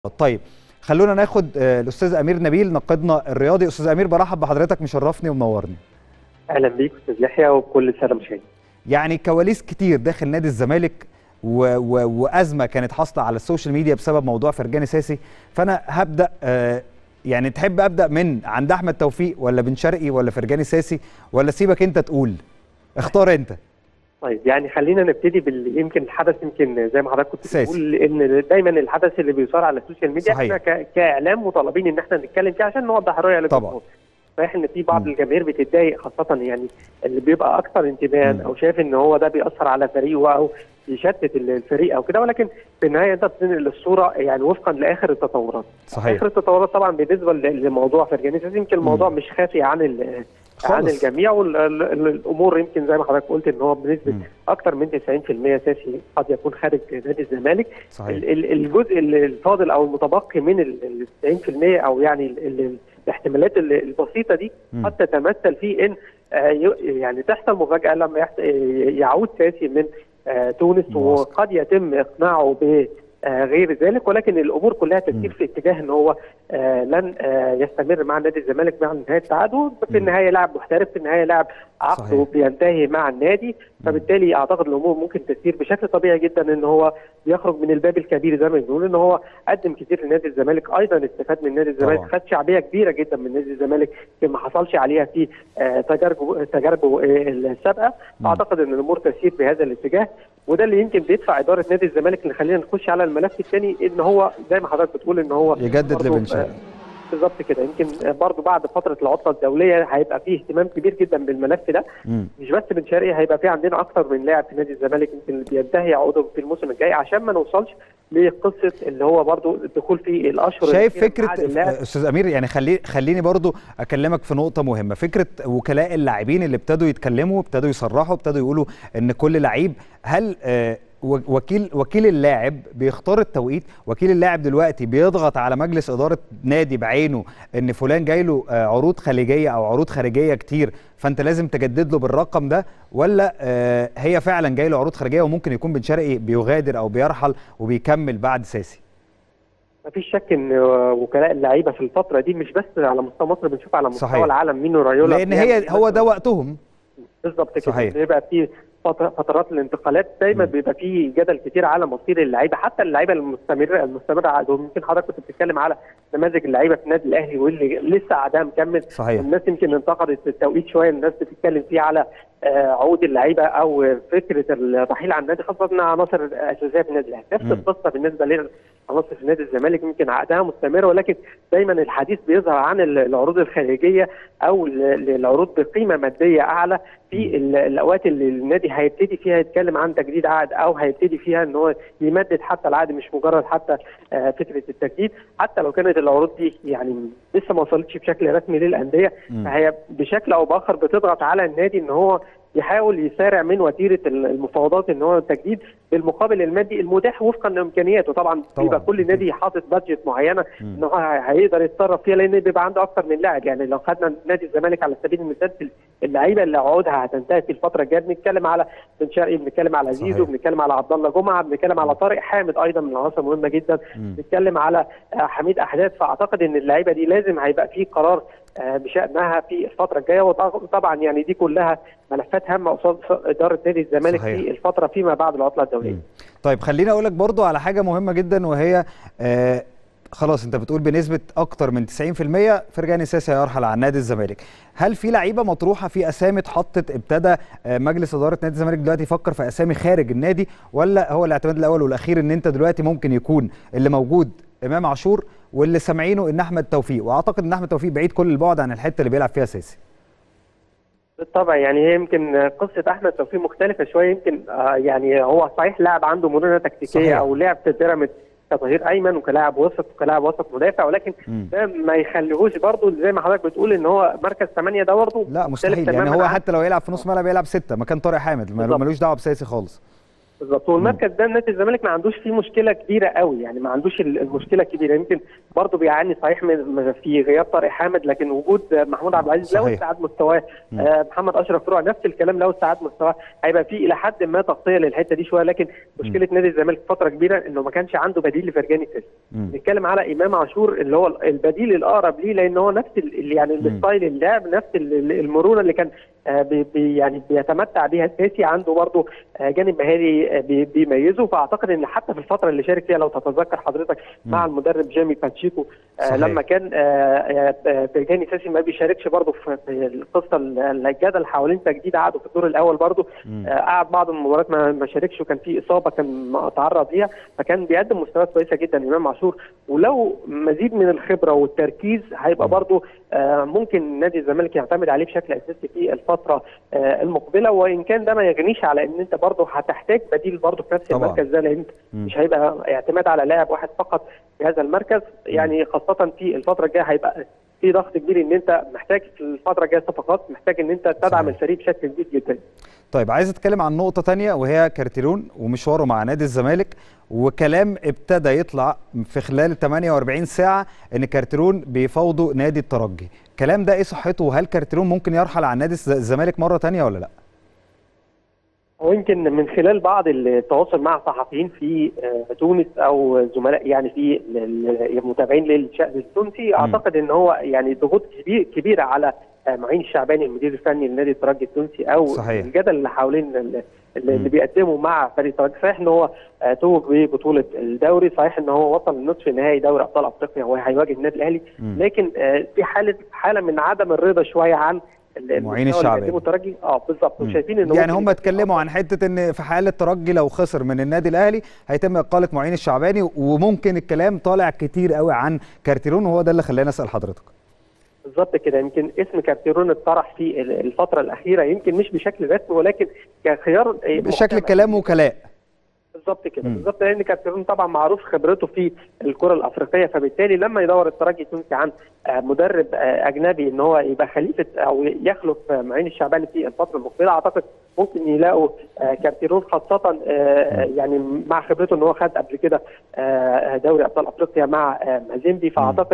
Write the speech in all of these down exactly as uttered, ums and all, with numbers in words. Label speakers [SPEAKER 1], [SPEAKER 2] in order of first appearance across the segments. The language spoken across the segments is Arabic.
[SPEAKER 1] طيب خلونا ناخد الاستاذ امير نبيل ناقدنا الرياضي. استاذ امير برحب بحضرتك، مشرفني ومنورني.
[SPEAKER 2] اهلا بيك استاذ يحيى وبكل الساده المشاهدين.
[SPEAKER 1] يعني كواليس كتير داخل نادي الزمالك و... و... وازمه كانت حاصله على السوشيال ميديا بسبب موضوع فرجاني ساسي، فانا هبدا آه يعني تحب ابدا من عند احمد توفيق ولا بن شرقي ولا فرجاني ساسي، ولا سيبك انت تقول؟ اختار انت.
[SPEAKER 2] طيب يعني خلينا نبتدي بال يمكن الحدث، يمكن زي ما حضرتك كنت بتقول ان دايما الحدث اللي بيصار على السوشيال ميديا احنا ك... كاعلام مطالبين ان احنا نتكلم فيه عشان نوضح الرؤيه للجمهور. صحيح ان في بعض م. الجماهير بتتضايق، خاصه يعني اللي بيبقى اكثر انتباها او شايف ان هو ده بيأثر على فريقه او يشتت الفريق او كده، ولكن في النهايه انت بتنقل الصوره يعني وفقا لاخر التطورات.
[SPEAKER 1] صحيح.
[SPEAKER 2] اخر التطورات طبعا بالنسبه لموضوع فرجاني ساسي يمكن الموضوع م. مش خافي عن ال عن الجميع، والامور يمكن زي ما حضرتك قلت ان هو بنسبه اكثر من تسعين في المية ساسي قد يكون خارج نادي الزمالك.
[SPEAKER 1] صحيح.
[SPEAKER 2] الجزء الفاضل او المتبقي من ال تسعين في المية او يعني ال الاحتمالات البسيطه دي قد تتمثل في ان يعني تحصل مفاجاه لما يعود ساسي من تونس، وقد يتم اقناعه ب غير ذلك، ولكن الامور كلها تسير في اتجاه ان هو آه لن آه يستمر مع نادي الزمالك مع نهايه التعاقد. في النهايه لاعب محترف، في النهايه لاعب عقده بينتهي مع النادي، فبالتالي اعتقد الامور ممكن تسير بشكل طبيعي جدا ان هو يخرج من الباب الكبير زي ما بنقول، ان هو قدم كتير لنادي الزمالك، ايضا استفاد من نادي الزمالك، خد شعبيه كبيره جدا من نادي الزمالك ما حصلش عليها في آه تجاربه تجاربه السابقه. اعتقد ان الامور تسير بهذا الاتجاه، وده اللي يمكن بيدفع اداره نادي الزمالك اللي خلينا نخش على الملف الثاني، ان هو زي ما حضرتك بتقول ان هو
[SPEAKER 1] يجدد لبن شرقي.
[SPEAKER 2] بالظبط كده. يمكن برضه بعد فتره العطله الدوليه هيبقى فيه اهتمام كبير جدا بالملف ده. مم. مش بس بن شرقي، هيبقى فيه عندنا اكثر من لاعب في نادي الزمالك يمكن بينتهي عقده في الموسم الجاي، عشان ما نوصلش لقصه اللي هو برضه الدخول في الاشهر.
[SPEAKER 1] شايف فكره استاذ امير، يعني خلي خليني برضه اكلمك في نقطه مهمه، فكره وكلاء اللاعبين اللي ابتدوا يتكلموا، ابتدوا يصرحوا، ابتدوا يقولوا ان كل لعيب، هل آه وكيل وكيل اللاعب بيختار التوقيت؟ وكيل اللاعب دلوقتي بيضغط على مجلس اداره نادي بعينه ان فلان جاي له عروض خليجيه او عروض خارجيه كتير فانت لازم تجدد له بالرقم ده، ولا هي فعلا جاي له عروض خارجيه وممكن يكون بن شرقي بيغادر او بيرحل وبيكمل بعد ساسي؟
[SPEAKER 2] مفيش شك ان وكلاء اللعيبه في الفتره دي مش بس على مستوى مصر، بنشوف على مستوى صحيح. العالم مينو رايولا،
[SPEAKER 1] لان هي هو ده وقتهم
[SPEAKER 2] بالظبط كده. بيبقى فيه فترات الانتقالات دايما بيبقى فيه جدل كتير على مصير اللعيبه، حتى اللعيبه المستمره المستمره عقدهم. يمكن حضرتك كنت بتتكلم على نماذج اللعيبه في النادي الاهلي واللي لسه عقدها مكمل.
[SPEAKER 1] صحيح.
[SPEAKER 2] الناس يمكن انتقدت التوقيت شويه، الناس بتتكلم فيه على عقود اللعيبه او فكره الرحيل عن النادي، خاصه انها عناصر اساسيه في النادي الاهلي. نفس القصه بالنسبه لنا عناصر في نادي الزمالك، يمكن عقدها مستمره، ولكن دايما الحديث بيظهر عن العروض الخارجيه او العروض بقيمه ماديه اعلى في الاوقات اللي النادي هيبتدي فيها يتكلم عن تجديد عقد، او هيبتدي فيها ان هو يمدد حتى العقد، مش مجرد حتى فكره التجديد. حتى لو كانت العروض دي يعني لسه ما وصلتش بشكل رسمي للانديه، فهي بشكل او باخر بتضغط على النادي ان هو يحاول يسارع من وتيره المفاوضات ان هو التجديد بالمقابل المادي المتاح وفقا لامكانياته. طبعا بيبقى كل نادي حاطط بادجت معينه ان هو هيقدر يتصرف فيها، لان بيبقى عنده اكثر من لاعب. يعني لو خدنا نادي الزمالك على سبيل المثال، اللعيبه اللي عقودها هتنتهي في الفتره الجايه، بنتكلم على بن شرقي، بنتكلم على زيزو، بنتكلم على عبد الله جمعه، بنتكلم على طارق حامد ايضا من العناصر مهمه جدا، بنتكلم على حميد احداث. فاعتقد ان اللعيبه دي لازم هيبقى في قرار بشأنها في الفترة الجاية، وطبعا يعني دي كلها ملفات هامة قصاد إدارة نادي الزمالك صحيح. في الفترة فيما بعد العطلة الدولية.
[SPEAKER 1] طيب خليني أقول لك برضو على حاجة مهمة جدا، وهي آه خلاص أنت بتقول بنسبة أكتر من تسعين في المية فرجاني ساسي هيرحل عن نادي الزمالك. هل في لعيبة مطروحة في أسامي اتحطت، ابتدى آه مجلس إدارة نادي الزمالك دلوقتي يفكر في أسامي خارج النادي، ولا هو الاعتماد الأول والأخير إن أنت دلوقتي ممكن يكون اللي موجود إمام عاشور واللي سامعينه ان احمد توفيق، واعتقد ان احمد توفيق بعيد كل البعد عن الحته اللي بيلعب فيها ساسي؟
[SPEAKER 2] بالطبع. يعني هي يمكن قصه احمد توفيق مختلفه شويه، يمكن آه يعني هو صحيح لاعب عنده مرونه تكتيكيه صحيح. او لاعب في بيراميدز كظهير ايمن وكلاعب وسط وكلاعب وسط مدافع، ولكن مم. ده ما يخليهوش برضه زي ما حضرتك بتقول ان هو مركز ثمانية ده برضه
[SPEAKER 1] لا مستحيل. يعني هو حتى لو يلعب في نص ملعب يلعب ستة مكان طارق حامد، ملوش دعوه بساسي خالص.
[SPEAKER 2] بالظبط. والمركز ده نادي الزمالك ما عندوش فيه مشكله كبيره قوي، يعني ما عندوش المشكله الكبيره. يمكن برضه بيعاني صحيح من في غياب طارق حامد، لكن وجود محمود عبد العزيز لو استعاد مستواه، آه محمد اشرف فروع نفس الكلام لو استعاد مستواه، هيبقى في الى حد ما تغطيه للحته دي شويه. لكن مشكله نادي الزمالك فتره كبيره انه ما كانش عنده بديل لفرجاني ساسي. نتكلم على امام عاشور اللي هو البديل الاقرب ليه، لان هو نفس يعني الستايل اللعب، نفس المرونه اللي كان آه بي يعني بيتمتع بيها ساسي، عنده برضه آه جانب مهاري بيميزه. فاعتقد ان حتى في الفتره اللي شارك فيها لو تتذكر حضرتك مم. مع المدرب جيمي باتشيكو آه لما كان فرجاني ساسي ما بيشاركش برضه في القصه الجدل حوالين تجديد عقده في الدور الاول، برضه آه قعد بعض المباريات ما, ما شاركش، وكان في اصابه كان تعرض ليها، فكان بيقدم مستويات كويسه جدا امام عاشور. ولو مزيد من الخبره والتركيز هيبقى برضه آه ممكن نادي الزمالك يعتمد عليه بشكل اساسي في الفتره آه المقبله، وان كان ده ما يغنيش على ان انت برضه هتحتاج بديل برضه في نفس طبعا. المركز ده، لان مش هيبقى اعتماد على لاعب واحد فقط في هذا المركز، يعني خاصه في الفتره الجايه هيبقى في ضغط كبير ان انت محتاج في الفتره الجايه صفقات، محتاج ان انت تدعم الفريق بشكل كبير جدا.
[SPEAKER 1] طيب عايز اتكلم عن نقطه ثانيه وهي كارتيرون ومشواره مع نادي الزمالك، وكلام ابتدى يطلع في خلال ثمانية وأربعين ساعه ان كارتيرون بيفاوضوا نادي الترجي. الكلام ده ايه صحته، وهل كارتيرون ممكن يرحل عن نادي الزمالك مره ثانيه ولا لا؟
[SPEAKER 2] ويمكن من خلال بعض التواصل مع صحفيين في تونس او زملاء يعني في المتابعين للشأن التونسي، اعتقد ان هو يعني ضغوط كبير كبيره على معين الشعباني المدير الفني لنادي الترجي التونسي، او صحيح. الجدل اللي حوالين اللي بيقدمه مع فريق الترجي. صحيح ان هو توج ببطوله الدوري، صحيح ان هو وصل لنصف نهائي دوري ابطال افريقيا وهيواجه النادي الاهلي، لكن في حاله حاله من عدم الرضا شويه عن
[SPEAKER 1] معين الشعباني
[SPEAKER 2] الترجي. اه بالظبط. وشايفين ان
[SPEAKER 1] يعني هم اتكلموا عن حته ان في حاله الترجي لو خسر من النادي الاهلي هيتم اقاله معين الشعباني، وممكن الكلام طالع كتير قوي عن كارتيرون، وهو ده اللي خلاني اسال حضرتك.
[SPEAKER 2] بالظبط كده. يمكن اسم كارتيرون اتطرح في الفتره الاخيره، يمكن مش بشكل رسمي ولكن كخيار
[SPEAKER 1] بشكل كلام وكلاء.
[SPEAKER 2] بالظبط كده بالظبط، لان كارتيرون طبعا معروف خبرته في الكره الافريقيه، فبالتالي لما يدور الترجي التونسي عن مدرب اجنبي ان هو يبقى خليفه او يخلف معين الشعباني في الفتره المقبله، اعتقد ممكن يلاقوا كارتيرون، خاصه يعني مع خبرته ان هو خد قبل كده دوري ابطال افريقيا مع مازيمبي. فاعتقد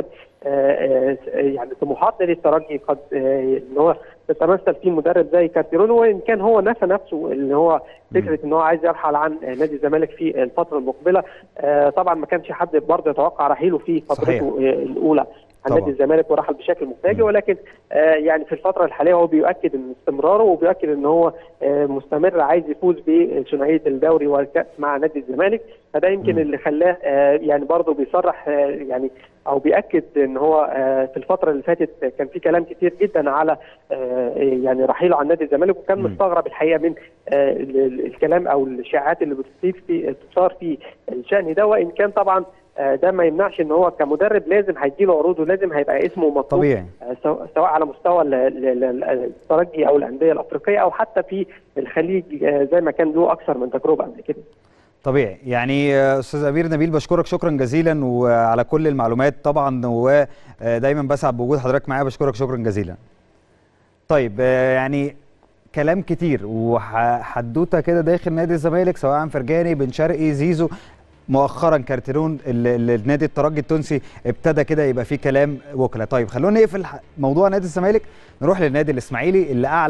[SPEAKER 2] يعني طموحات نادي الترجي قد ان هو تتمثل فيه مدرب زي كارتيرون، وان كان هو نفى نفسه ان هو فكره ان هو عايز يرحل عن نادي الزمالك في الفتره المقبله. طبعا ما كانش حد برضه يتوقع رحيله في فترته الاولى عن نادي الزمالك ورحل بشكل مفاجئ، ولكن آه يعني في الفتره الحاليه هو بيؤكد ان استمراره، وبيؤكد ان هو آه مستمر عايز يفوز بثنائيه الدوري والكاس مع نادي الزمالك. فده يمكن م. اللي خلاه آه يعني برضه بيصرح آه يعني او بيأكد ان هو آه في الفتره اللي فاتت كان في كلام كتير جدا على آه يعني رحيله عن نادي الزمالك، وكان مستغرب الحقيقه من آه الكلام او الشائعات اللي بتصير في بتصار في الشأن ده، وان كان طبعا ده ما يمنعش ان هو كمدرب لازم هيديله عروض، ولازم هيبقى اسمه مطلوب
[SPEAKER 1] طبيعي،
[SPEAKER 2] سواء على مستوى الترجي او الانديه الافريقيه او حتى في الخليج زي ما كان له اكثر من تجربه قبل كده.
[SPEAKER 1] طبيعي. يعني استاذ امير نبيل بشكرك شكرا جزيلا وعلى كل المعلومات طبعا، ودايما بسعد بوجود حضرتك معايا، بشكرك شكرا جزيلا. طيب يعني كلام كتير وحدوته كده داخل نادي الزمالك، سواء فرجاني، بن شرقي، زيزو، مؤخرا كارتيرون، النادي الترجي التونسي ابتدى كده يبقى فيه كلام وكلاء. طيب خلونا نقفل موضوع نادي الزمالك، نروح للنادي الاسماعيلي اللي اعلى